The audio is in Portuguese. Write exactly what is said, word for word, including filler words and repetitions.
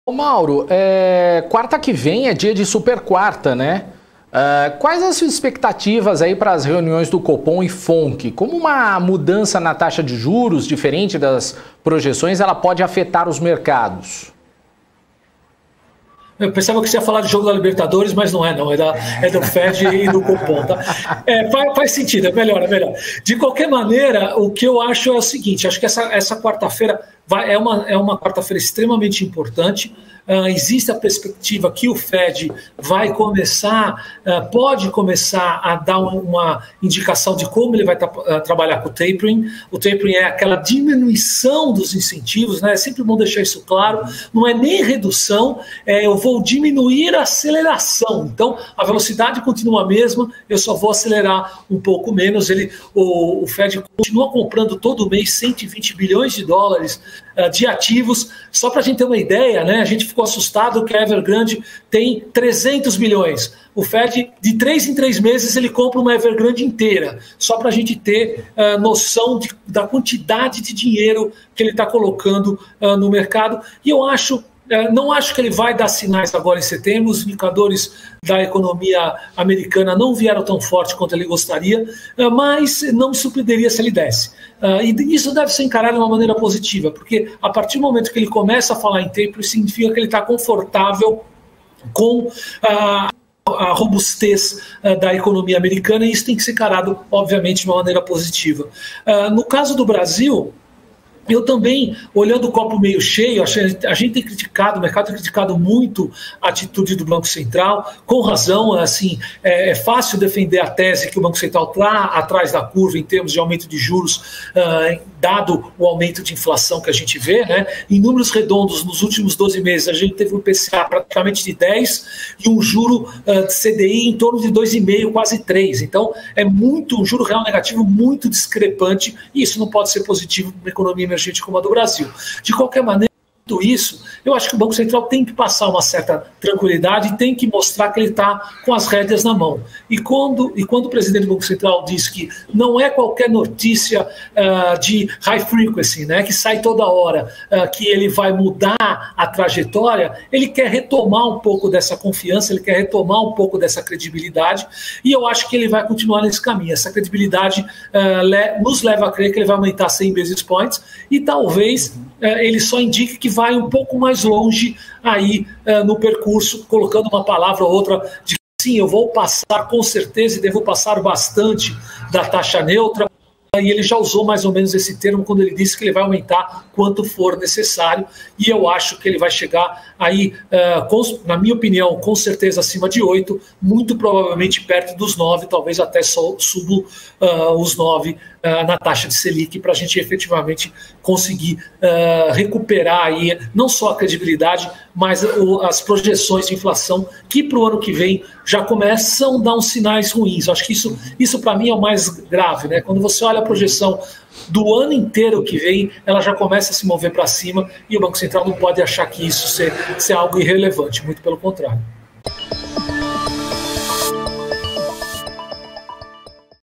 Ô Mauro, é, quarta que vem é dia de super quarta, né? Uh, quais as suas expectativas aí para as reuniões do Copom e F O N C? Como uma mudança na taxa de juros, diferente das projeções, ela pode afetar os mercados? Eu pensava que você ia falar de jogo da Libertadores, mas não é, não. É, da, é do Fed e do Copom, tá? É, faz, faz sentido, é melhor, é melhor. De qualquer maneira, o que eu acho é o seguinte, acho que essa, essa quarta-feira vai, é uma, é uma quarta-feira extremamente importante. Uh, existe a perspectiva que o Fed vai começar, uh, pode começar a dar uma indicação de como ele vai tra uh, trabalhar com o tapering. O tapering é aquela diminuição dos incentivos, né? É sempre bom deixar isso claro. Não é nem redução, é, eu vou diminuir a aceleração. Então, a velocidade continua a mesma, eu só vou acelerar um pouco menos. Ele, o, o Fed continua comprando todo mês cento e vinte bilhões de dólares uh, de ativos. Só para a gente ter uma ideia, né? A gente ficou assustado que a Evergrande tem trezentos bilhões. O Fed, de três em três meses, ele compra uma Evergrande inteira, só para a gente ter uh, noção de, da quantidade de dinheiro que ele está colocando uh, no mercado. E eu acho, uh, não acho que ele vai dar sinais agora em setembro. Os indicadores da economia americana não vieram tão forte quanto ele gostaria, uh, mas não me surpreenderia se ele desse. Uh, e isso deve ser encarado de uma maneira positiva, porque a partir do momento que ele começa a falar em tapering, significa que ele está confortável com uh, a robustez uh, da economia americana, e isso tem que ser encarado, obviamente, de uma maneira positiva. Uh, no caso do Brasil, eu também, olhando o copo meio cheio, a gente tem criticado, o mercado tem criticado muito a atitude do Banco Central, com razão. Assim, é, é fácil defender a tese que o Banco Central está atrás da curva em termos de aumento de juros, uh, dado o aumento de inflação que a gente vê, né? Em números redondos, nos últimos doze meses, a gente teve um I P C A praticamente de dez e um juro uh, de C D I em torno de dois vírgula cinco, quase três. Então, é muito, um juro real negativo muito discrepante, e isso não pode ser positivo para uma economia emergente como a do Brasil. De qualquer maneira, tudo isso, eu acho que o Banco Central tem que passar uma certa tranquilidade e tem que mostrar que ele está com as rédeas na mão. E quando, e quando o presidente do Banco Central diz que não é qualquer notícia uh, de high frequency, né, que sai toda hora, uh, que ele vai mudar a trajetória, ele quer retomar um pouco dessa confiança, ele quer retomar um pouco dessa credibilidade, e eu acho que ele vai continuar nesse caminho. Essa credibilidade uh, le nos leva a crer que ele vai aumentar cem basis points, e talvez uh, ele só indique que vai um pouco mais longe aí uh, no percurso, colocando uma palavra ou outra de sim, eu vou passar com certeza e devo passar bastante da taxa neutra. E ele já usou mais ou menos esse termo quando ele disse que ele vai aumentar quanto for necessário, e eu acho que ele vai chegar aí, uh, com, na minha opinião, com certeza acima de oito, muito provavelmente perto dos nove, talvez até só subo uh, os nove uh, na taxa de Selic, para a gente efetivamente conseguir uh, recuperar aí não só a credibilidade, mas uh, as projeções de inflação que para o ano que vem já começam a dar uns sinais ruins. Acho que isso, isso para mim é o mais grave, né? Quando você olha a projeção do ano inteiro que vem, ela já começa a se mover para cima, e o Banco Central não pode achar que isso ser, ser algo irrelevante, muito pelo contrário.